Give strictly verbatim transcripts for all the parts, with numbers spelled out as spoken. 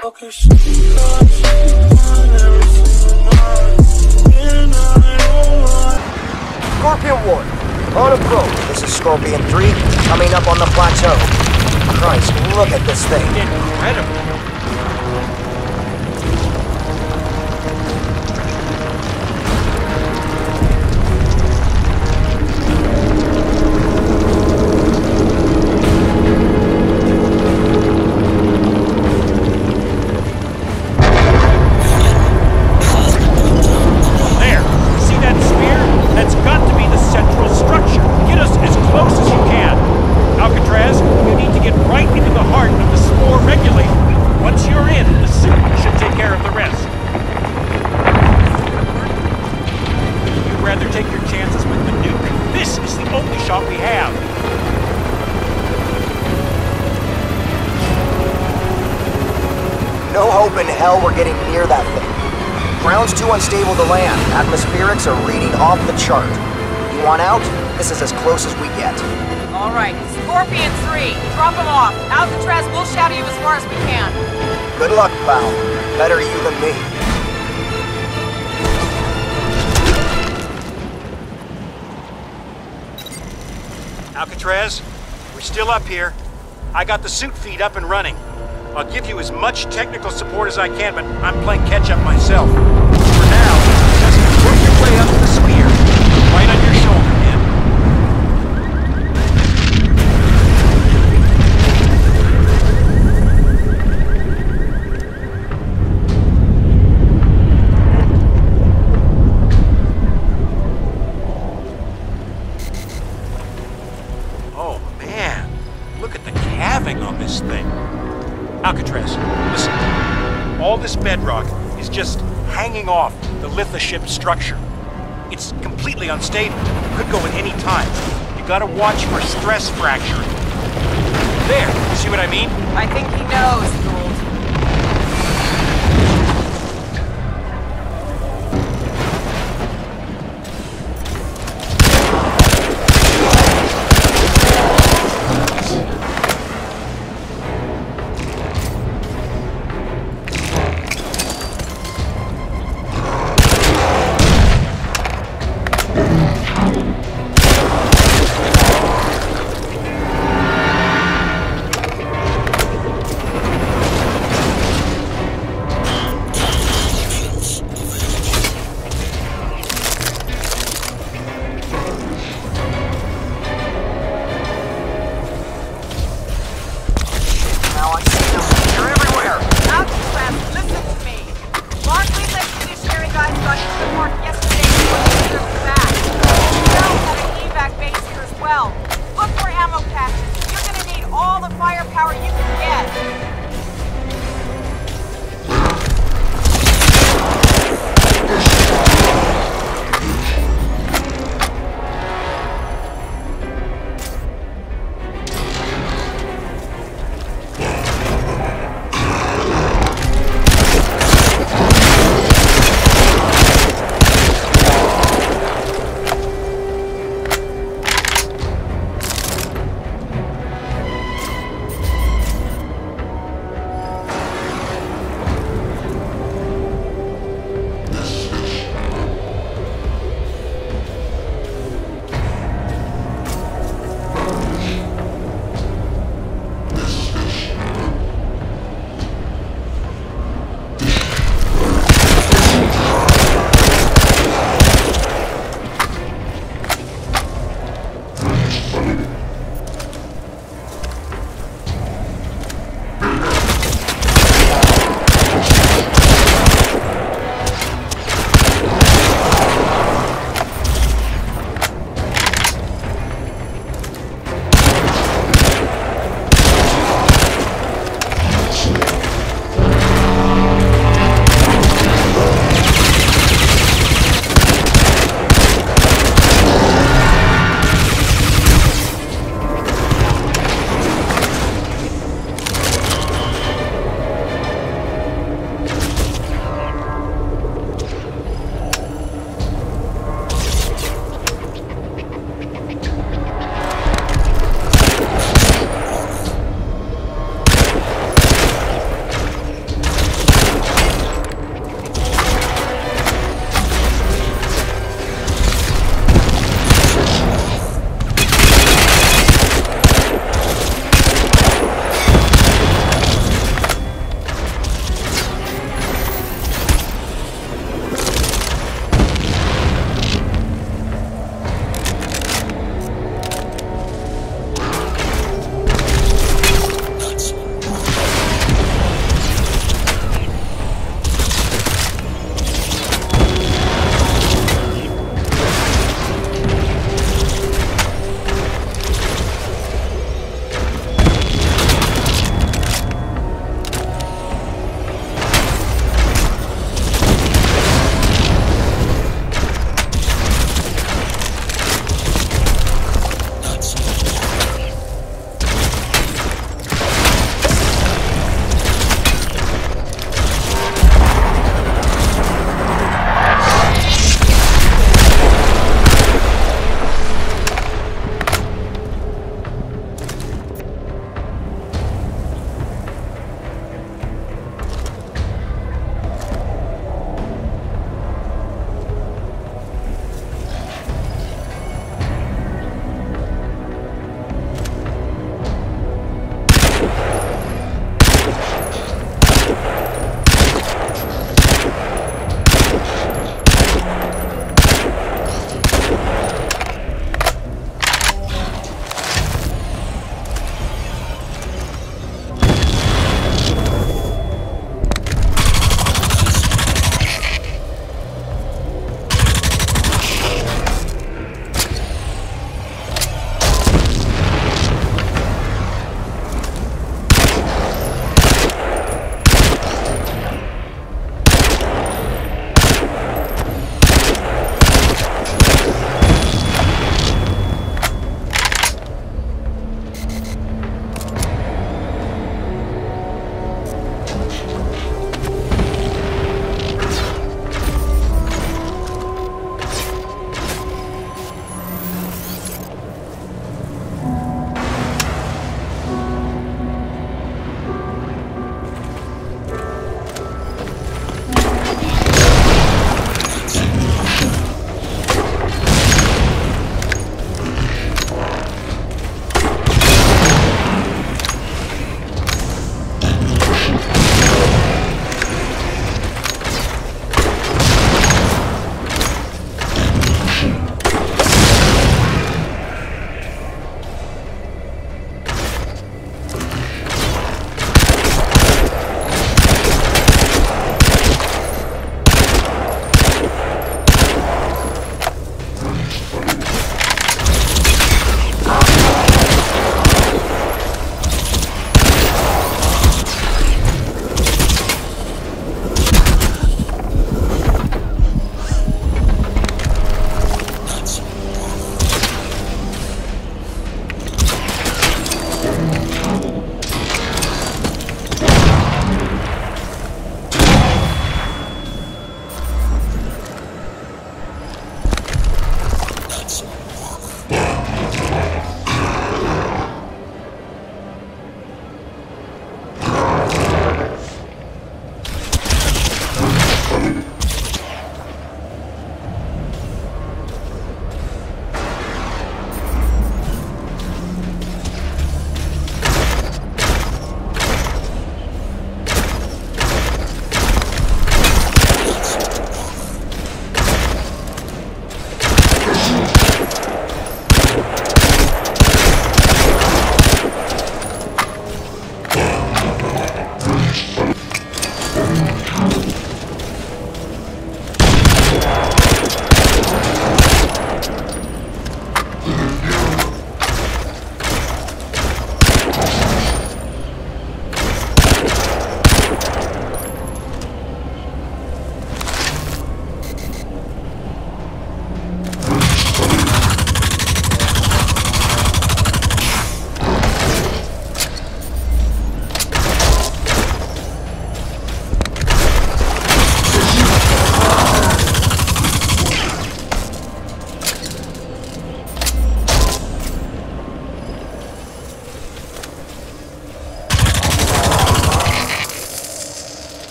Scorpion one, on approach. This is Scorpion three, coming up on the plateau. Christ, look at this thing. Incredible. Alcatraz, you need to get right into the heart of the spore regulator. Once you're in, the suit should take care of the rest. You'd rather take your chances with the nuke? This is the only shot we have. No hope in hell we're getting near that thing. Ground's too unstable to land. Atmospherics are reading off the chart. You want out? This is as close as we get. All right, Scorpion three, drop him off. Alcatraz, we'll shadow you as far as we can. Good luck, pal. Better you than me. Alcatraz, we're still up here. I got the suit feed up and running. I'll give you as much technical support as I can, but I'm playing catch-up myself. For now, just work your way up to the sphere. Right on your shoulder, man. Oh, man. Look at the calving on this thing. Alcatraz, listen. All this bedrock is just hanging off the lithosship structure. It's completely unstable. Could go at any time. You gotta watch for stress fracturing. There, you see what I mean? I think he knows, Gould.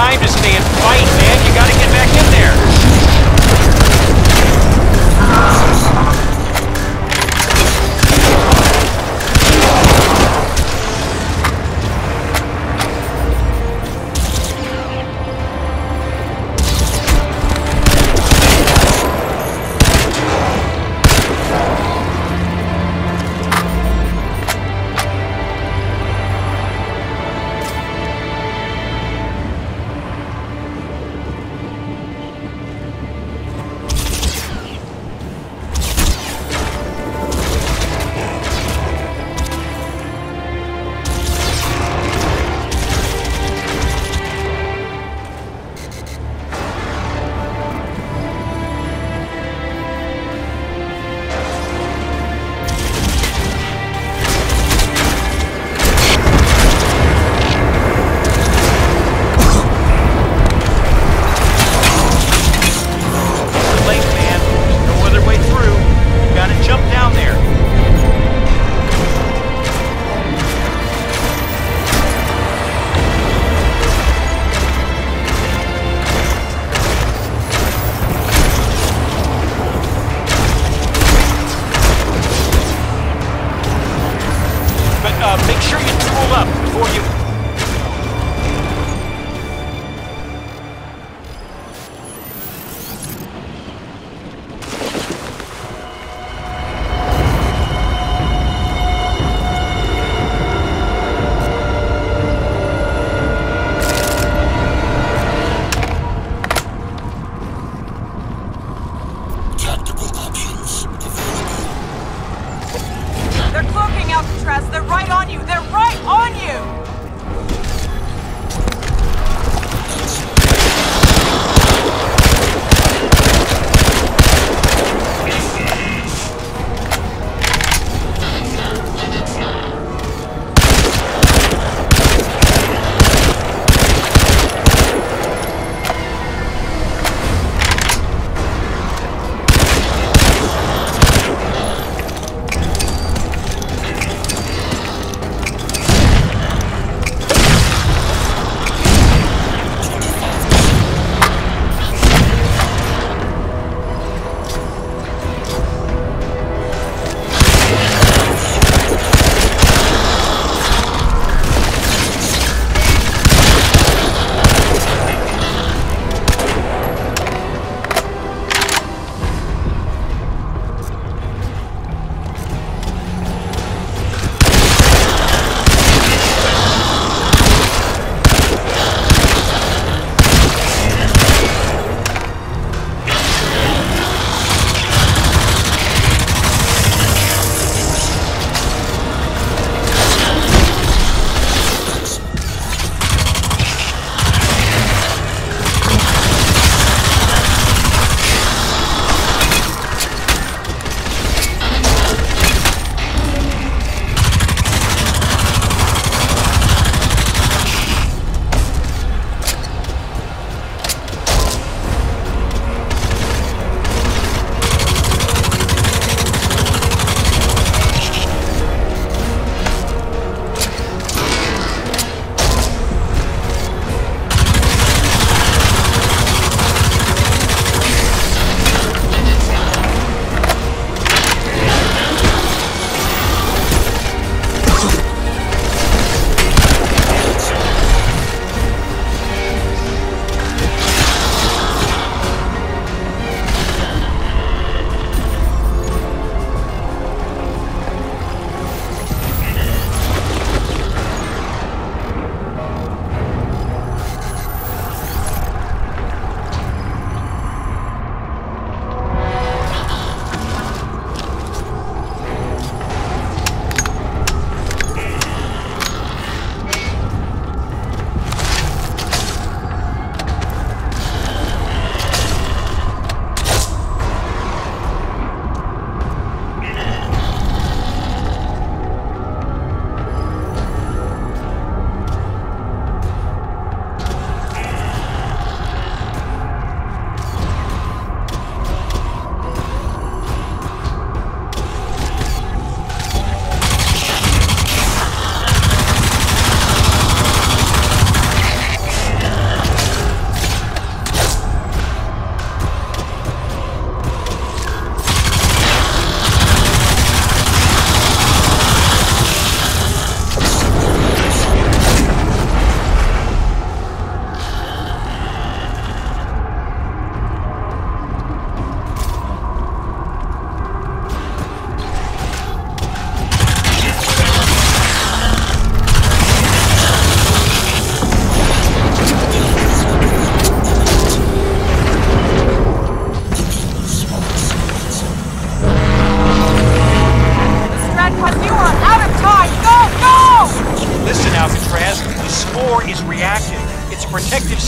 time to stay and fight, man. You gotta get back in there.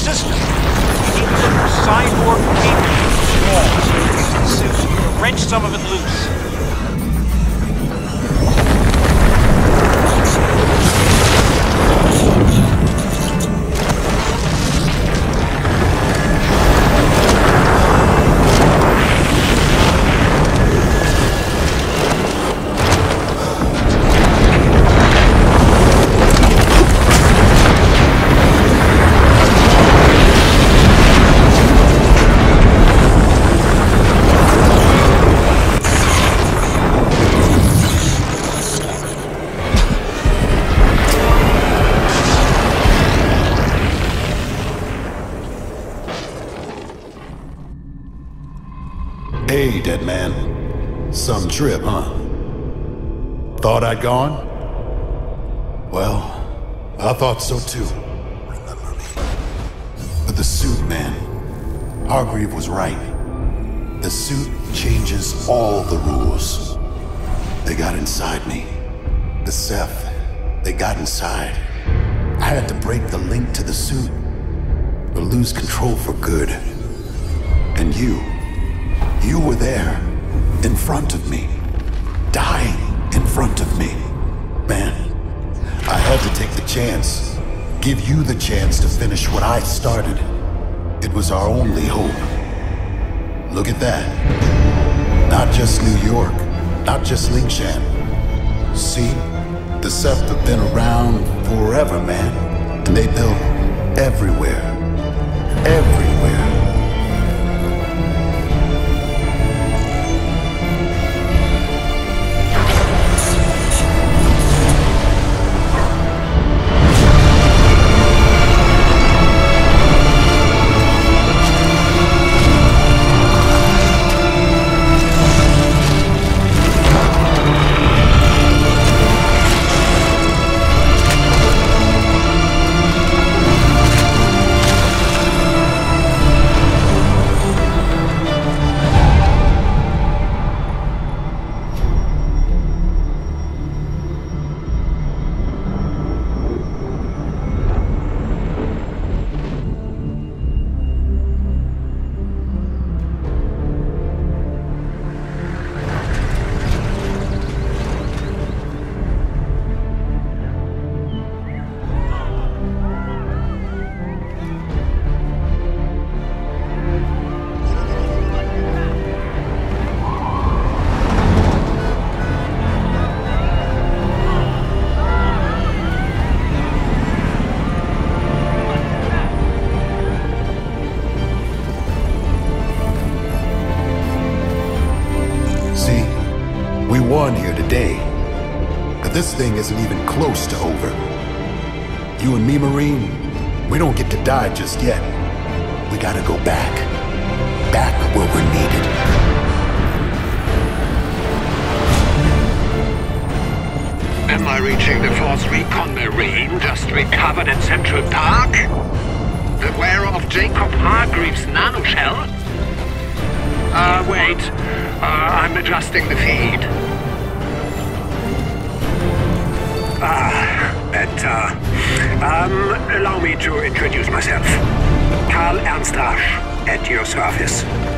system. We need to put cyborg cable through the walls. Use the suit to wrench some of it loose. Hey, dead man. Some trip, huh? Thought I'd gone? Well, I thought so too. Remember me. But the suit, man. Hargreave was right. The suit changes all the rules. They got inside me. The Ceph, they got inside. I had to break the link to the suit, or lose control for good. And you, you were there, in front of me, dying in front of me. Man, I had to take the chance, give you the chance to finish what I started. It was our only hope. Look at that. Not just New York, not just Lingshan. See, the Ceph have been around forever, man. And they built everywhere. Everywhere. Won here today, but this thing isn't even close to over. You and me, Marine, we don't get to die just yet. We gotta go back. Back where we're needed. Am I reaching the Force Recon Marine just recovered at Central Park? Beware of Jacob Hargreaves' nanoshell? Uh, wait. Uh, I'm adjusting the feed. Ah, better. Um, allow me to introduce myself. Karl Ernst Rasch, at your service.